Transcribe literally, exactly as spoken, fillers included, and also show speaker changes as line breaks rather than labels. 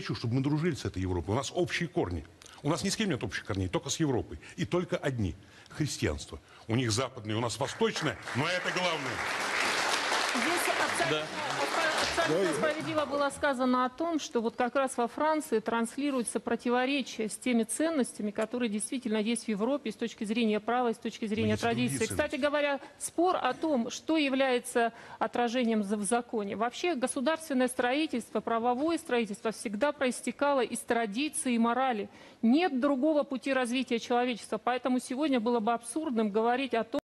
хочу, чтобы мы дружили с этой Европой. У нас общие корни. У нас ни с кем нет общих корней, только с Европой. И только одни – христианство. У них западное, у нас восточное, но это главное.
Здесь абсолютно, абсолютно справедливо было сказано о том, что вот как раз во Франции транслируется противоречие с теми ценностями, которые действительно есть в Европе с точки зрения права и с точки зрения традиции. Кстати говоря, спор о том, что является отражением в законе. Вообще государственное строительство, правовое строительство всегда проистекало из традиции и морали. Нет другого пути развития человечества. Поэтому сегодня было бы абсурдным говорить о том,